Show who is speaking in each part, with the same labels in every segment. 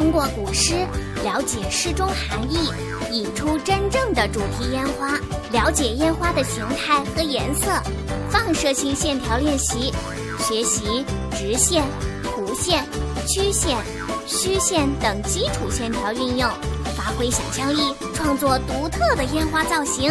Speaker 1: 通过古诗了解诗中含义，引出真正的主题烟花，了解烟花的形态和颜色，放射性线条练习，学习直线、弧线、曲线、虚线等基础线条运用，发挥想象力，创作独特的烟花造型。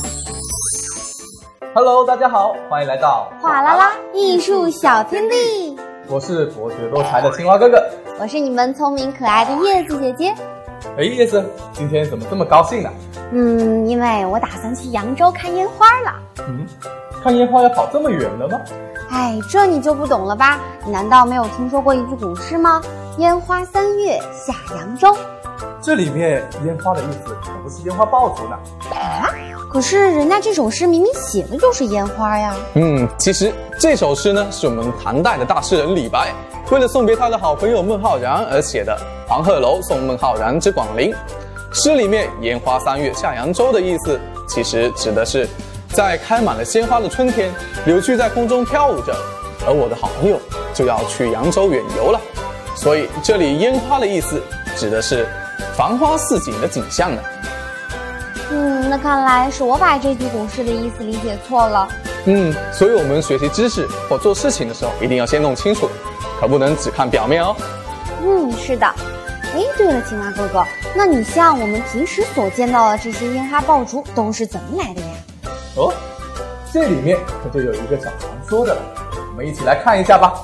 Speaker 2: Hello， 大家好，欢迎来到
Speaker 3: 哗啦啦艺术小天地。
Speaker 2: 我是博学多才的青蛙哥哥，
Speaker 3: 我是你们聪明可爱的叶子姐姐。
Speaker 2: 叶子，今天怎么这么高兴呢？
Speaker 3: 因为我打算去扬州看烟花了。
Speaker 2: 看烟花要跑这么远的吗？
Speaker 3: 哎，这你就不懂了吧？你难道没有听说过一句古诗吗？烟花3月下扬州。
Speaker 2: 这里面烟花的意思可不是烟花爆竹呢。
Speaker 3: 可是人家这首诗明明写的就是烟花呀。
Speaker 4: 其实这首诗呢，是我们唐代的大诗人李白为了送别他的好朋友孟浩然而写的《黄鹤楼送孟浩然之广陵》。诗里面烟花3月下扬州的意思，其实指的是在开满了鲜花的春天，柳絮在空中飘舞着，而我的好朋友就要去扬州远游了。所以这里烟花的意思指的是繁花似锦的景象呢。
Speaker 3: 那看来是我把这句古诗的意思理解错了。
Speaker 4: 所以我们学习知识或做事情的时候，一定要先弄清楚，可不能只看表面哦。
Speaker 3: 是的。对了，青蛙哥哥，那你像我们平时所见到的这些烟花爆竹都是怎么来的呀？
Speaker 2: 这里面可就有一个小传说的了，我们一起来看一下吧。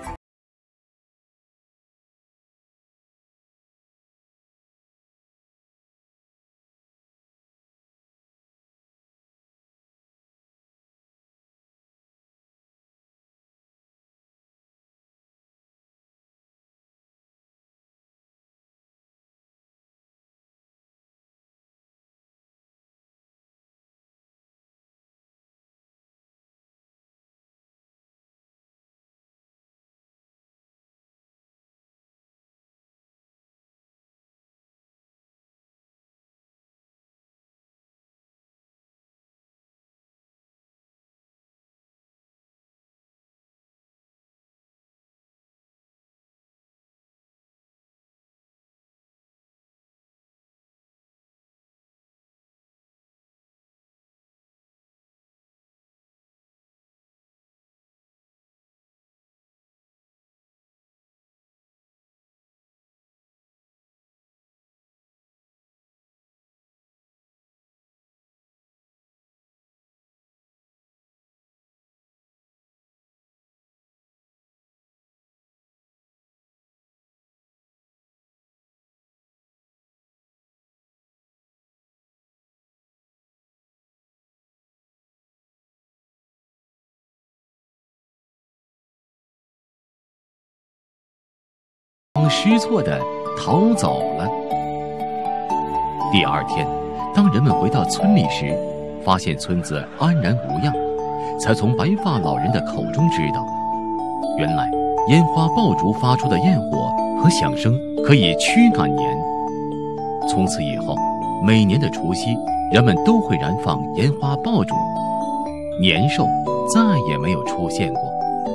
Speaker 5: 失措地逃走了。第二天，当人们回到村里时，发现村子安然无恙，才从白发老人的口中知道，原来烟花爆竹发出的焰火和响声可以驱赶年。从此以后，每年的除夕，人们都会燃放烟花爆竹，年兽再也没有出现过。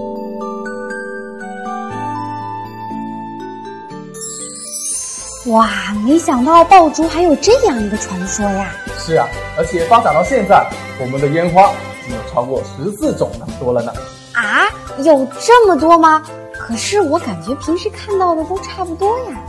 Speaker 3: 哇，没想到爆竹还有这样一个传说呀！
Speaker 2: 是啊，而且发展到现在，我们的烟花已经有超过14种那么多了呢。
Speaker 3: 有这么多吗？可是我感觉平时看到的都差不多呀。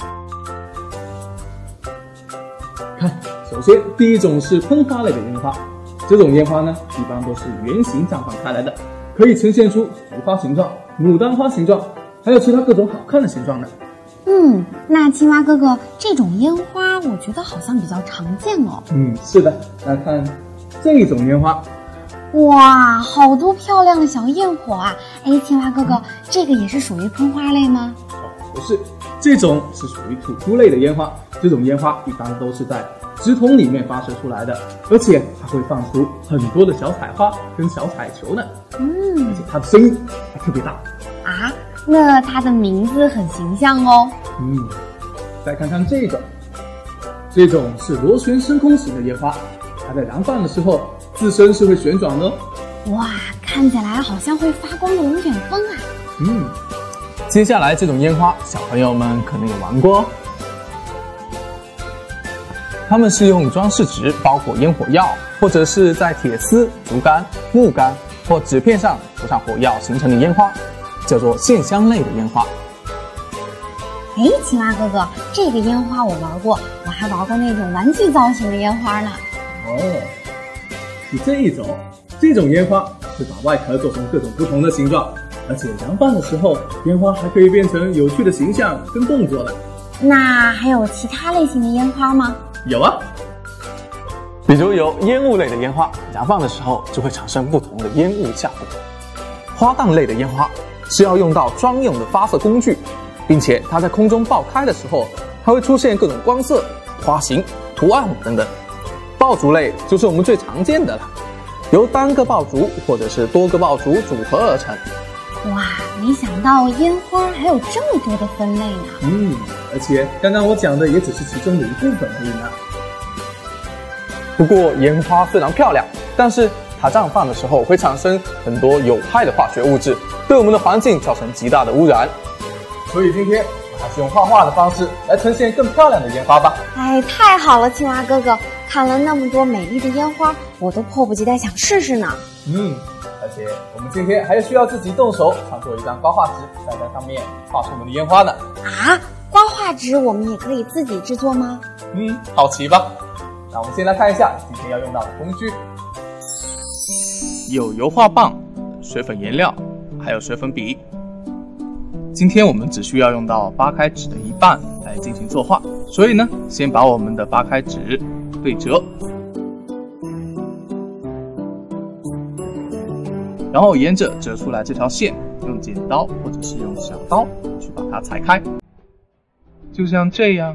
Speaker 2: 看，首先第一种是喷花类的烟花，这种烟花呢，一般都是圆形绽放开来的，可以呈现出菊花形状、牡丹花形状，还有其他各种好看的形状呢。
Speaker 3: 那青蛙哥哥，这种烟花我觉得好像比较常见哦。
Speaker 2: 是的，来看这种烟花。
Speaker 3: 哇，好多漂亮的小焰火啊！青蛙哥哥，这个也是属于喷花类吗？
Speaker 2: 不是，这种是属于吐珠类的烟花。这种烟花一般都是在纸筒里面发射出来的，而且它会放出很多的小彩花跟小彩球呢。而且它的声音还特别大。
Speaker 3: 那它的名字很形象哦。
Speaker 2: 再看看这种是螺旋升空型的烟花，它在燃放的时候自身是会旋转的。
Speaker 3: 哇，看起来好像会发光的龙卷风啊。
Speaker 4: 接下来这种烟花，小朋友们可能有玩过哦。 它们是用装饰纸包裹烟火药，或者是在铁丝、竹竿、木杆或纸片上涂上火药形成的烟花，叫做线香类的烟花。
Speaker 3: 哎，青蛙哥哥，这个烟花我玩过，我还玩过那种玩具造型的烟花呢。
Speaker 2: 哦，是这种烟花是把外壳做成各种不同的形状，而且燃放的时候，烟花还可以变成有趣的形象跟动作呢。
Speaker 3: 那还有其他类型的烟花吗？
Speaker 2: 有啊，
Speaker 4: 比如有烟雾类的烟花，燃放的时候就会产生不同的烟雾效果。花弹类的烟花是要用到专用的发射工具，并且它在空中爆开的时候，还会出现各种光色、花型、图案等等。爆竹类就是我们最常见的了，由单个爆竹或者是多个爆竹组合而成。
Speaker 3: 哇，没想到烟花还有这么多的分类呢。
Speaker 2: 而且刚刚我讲的也只是其中的一部分而已呢。
Speaker 4: 不过烟花虽然漂亮，但是它绽放的时候会产生很多有害的化学物质，对我们的环境造成极大的污染。
Speaker 2: 所以今天我还是用画画的方式来呈现更漂亮的烟花吧。
Speaker 3: 哎，太好了，青蛙哥哥，看了那么多美丽的烟花，我都迫不及待想试试呢。
Speaker 2: 而且我们今天还需要自己动手创作一张刮画纸，再在上面画出我们的烟花呢。
Speaker 3: 啊，刮画纸我们也可以自己制作吗？
Speaker 2: 好奇吧？那我们先来看一下今天要用到的工具，有油画棒、水粉颜料，还有水粉笔。今天我们只需要用到扒开纸的一半来进行作画，所以呢，先把我们的扒开纸对折，然后沿着折出来这条线，用剪刀或者是用小刀去把它裁开，就像这样。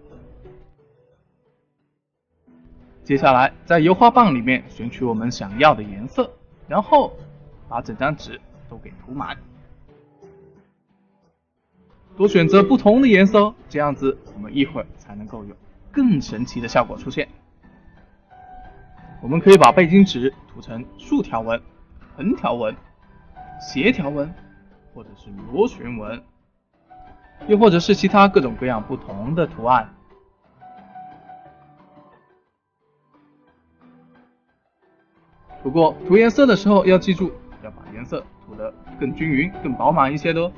Speaker 2: 接下来在油画棒里面选取我们想要的颜色，然后把整张纸都给涂满。多选择不同的颜色，这样子我们一会儿才能够有更神奇的效果出现。我们可以把背景纸涂成竖条纹、横条纹、斜条纹，或者是螺旋纹，又或者是其他各种各样不同的图案。不过涂颜色的时候要记住，要把颜色涂得更均匀、更饱满一些的哦。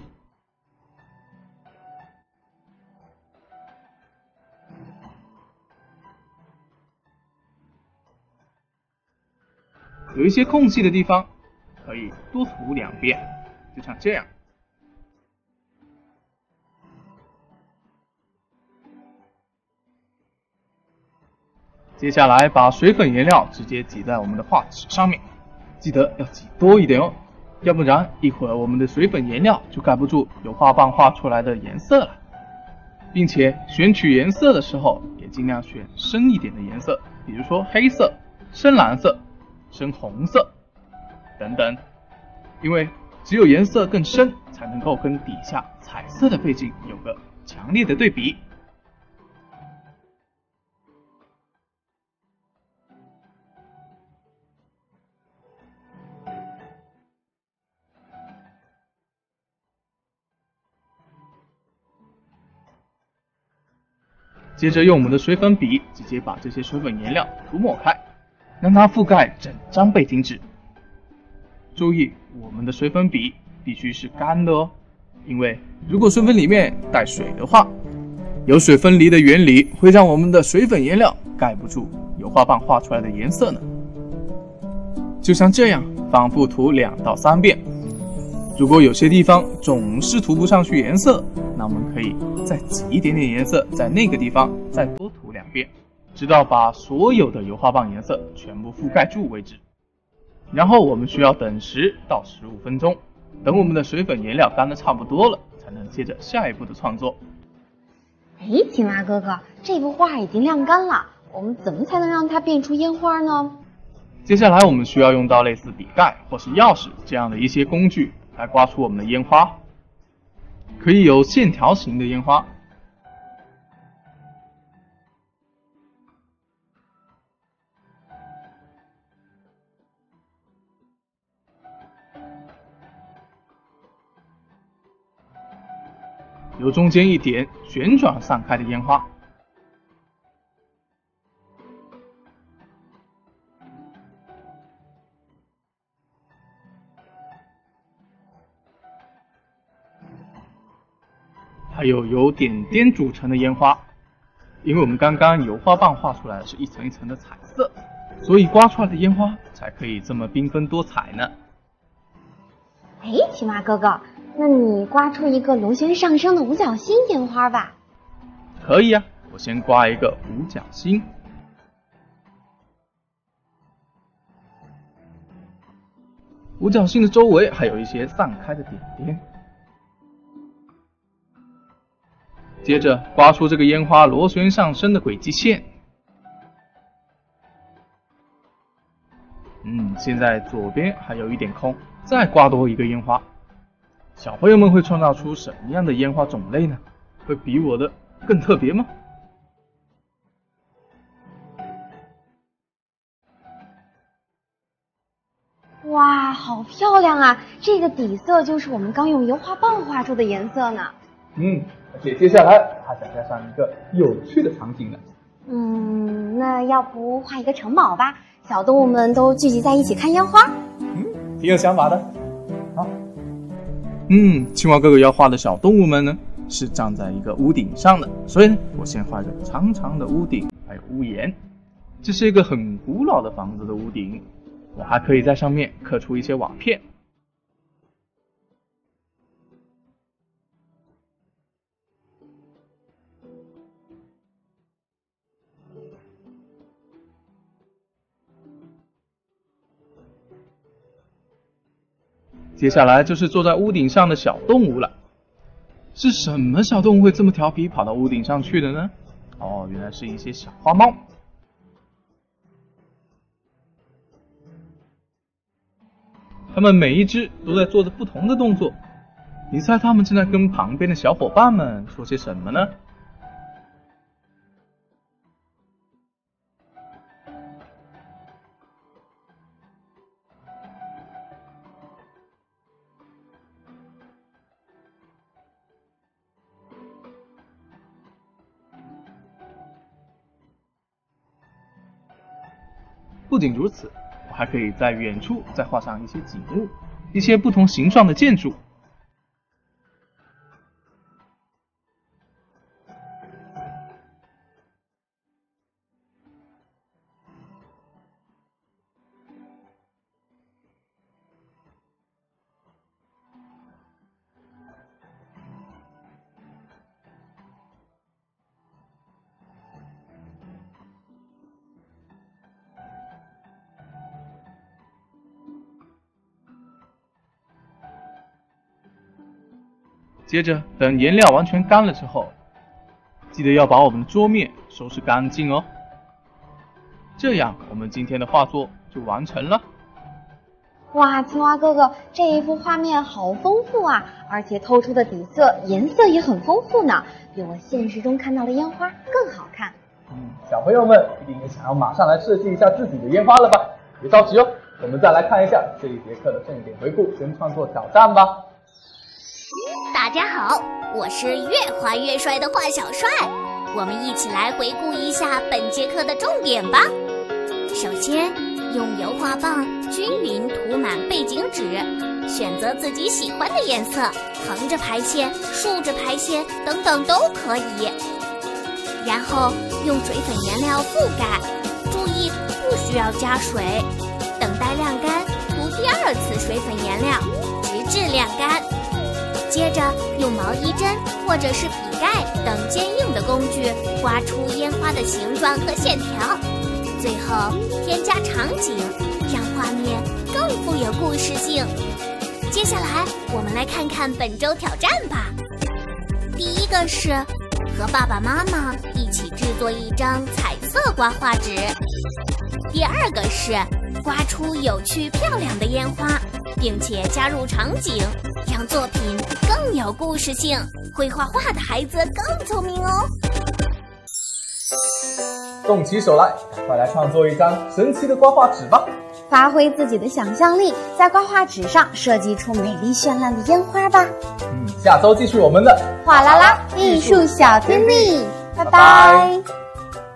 Speaker 2: 有一些空隙的地方可以多涂2遍，就像这样。接下来把水粉颜料直接挤在我们的画纸上面，记得要挤多一点哦，要不然一会儿我们的水粉颜料就盖不住油画棒画出来的颜色了。并且选取颜色的时候也尽量选深一点的颜色，比如说黑色、深蓝色、深红色等等，因为只有颜色更深，才能够跟底下彩色的背景有个强烈的对比。接着用我们的水粉笔直接把这些水粉颜料涂抹开，让它覆盖整张背景纸。注意，我们的水粉笔必须是干的哦，因为如果水粉里面带水的话，有水分离的原理会让我们的水粉颜料盖不住油画棒画出来的颜色呢。就像这样，反复涂2到3遍。如果有些地方总是涂不上去颜色，那我们可以再挤一点点颜色，在那个地方再多涂2遍，直到把所有的油画棒颜色全部覆盖住为止。然后我们需要等10到15分钟，等我们的水粉颜料干得差不多了，才能接着下一步的创作。
Speaker 3: 哎，青蛙哥哥，这幅画已经晾干了，我们怎么才能让它变出烟花呢？
Speaker 2: 接下来我们需要用到类似笔盖或是钥匙这样的一些工具来刮出我们的烟花，可以有线条型的烟花，由中间一点旋转散开的烟花， 还有由点点组成的烟花。因为我们刚刚油画棒画出来的是一层一层的彩色，所以刮出来的烟花才可以这么缤纷多彩呢。
Speaker 3: 哎，青蛙哥哥，那你刮出一个螺旋上升的五角星烟花吧。
Speaker 2: 可以啊，我先刮一个五角星。五角星的周围还有一些散开的点点。接着刮出这个烟花螺旋上升的轨迹线。现在左边还有一点空，再刮多一个烟花。小朋友们会创造出什么样的烟花种类呢？会比我的更特别吗？
Speaker 3: 哇，好漂亮啊！这个底色就是我们刚用油画棒画出的颜色呢。
Speaker 2: 而且接下来还想加上一个有趣的场景呢。
Speaker 3: 那要不画一个城堡吧？小动物们都聚集在一起看烟花。
Speaker 2: 挺有想法的。好。青蛙哥哥要画的小动物们呢，是站在一个屋顶上的，所以呢，我先画一个长长的屋顶，还有屋檐。这是一个很古老的房子的屋顶，我还可以在上面刻出一些瓦片。接下来就是坐在屋顶上的小动物了。是什么小动物会这么调皮跑到屋顶上去的呢？原来是一些小花猫。它们每一只都在做着不同的动作，你猜它们正在跟旁边的小伙伴们说些什么呢？不仅如此，我还可以在远处再画上一些景物，一些不同形状的建筑。接着等颜料完全干了之后，记得要把我们的桌面收拾干净哦。这样我们今天的画作就完成了。
Speaker 3: 哇，青蛙哥哥，这一幅画面好丰富啊，而且透出的底色颜色也很丰富呢，比我现实中看到的烟花更好看。
Speaker 2: 小朋友们一定也想要马上来设计一下自己的烟花了吧？别着急哦，我们再来看一下这一节课的重点回顾跟创作挑战吧。
Speaker 1: 大家好，我是越画越帅的画小帅，我们一起来回顾一下本节课的重点吧。首先，用油画棒均匀涂满背景纸，选择自己喜欢的颜色，横着排线、竖着排线等等都可以。然后用水粉颜料覆盖，注意不需要加水，等待晾干，涂第二次水粉颜料，直至晾干。接着用毛衣针或者是笔盖等坚硬的工具刮出烟花的形状和线条，最后添加场景，让画面更富有故事性。接下来我们来看看本周挑战吧。第一个是和爸爸妈妈一起制作一张彩色刮画纸。第二个是刮出有趣漂亮的烟花，并且加入场景，让作品更有故事性。会画画的孩子更聪明哦。
Speaker 2: 动起手来，赶快来创作一张神奇的刮画纸吧！
Speaker 3: 发挥自己的想象力，在刮画纸上设计出美丽绚烂的烟花吧。
Speaker 2: 下周继续我们的
Speaker 3: 哗啦啦艺术小天地，拜拜。